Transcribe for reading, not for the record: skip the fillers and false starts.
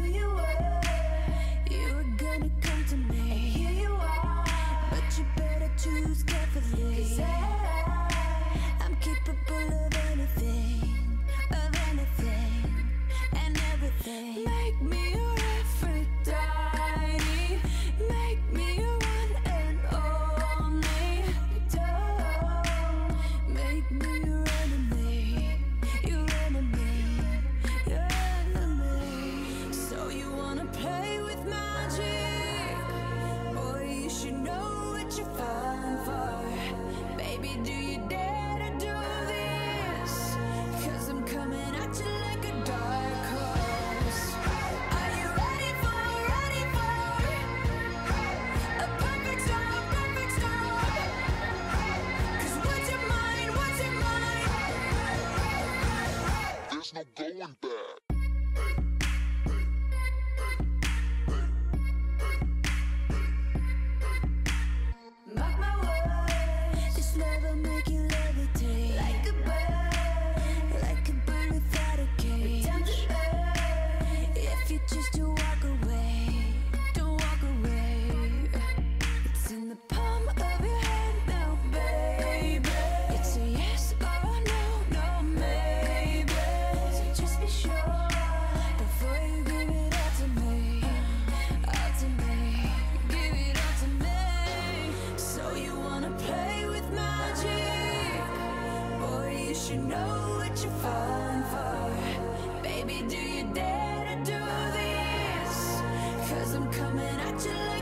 you were gonna come to me, and here you are. But you better choose carefully, 'cause I'm capable of anything, and everything. Make me your Aphrodite, make me your one and only. Don't make me your enemy, your enemy, your enemy. So you wanna play with magic? Boy, you should know what you're falling for. Baby, do you dare to do this? 'Cause I'm coming at you like a dark horse. Are you ready for a perfect storm, perfect storm? 'Cause what's your mind, what's your mind? There's no going back. Mark my words, this love will make you levitate like a bird without a cage. Down to earth, if you choose to walk away, don't walk away. It's in the palm of your hand now, baby. It's a yes or a no, no maybe. So just be sure before you give it all to me, all to me. Give it all to me. So you wanna play with magic? Boy, you should know what you're falling for. Baby, do you dare to do this? 'Cause I'm coming at you like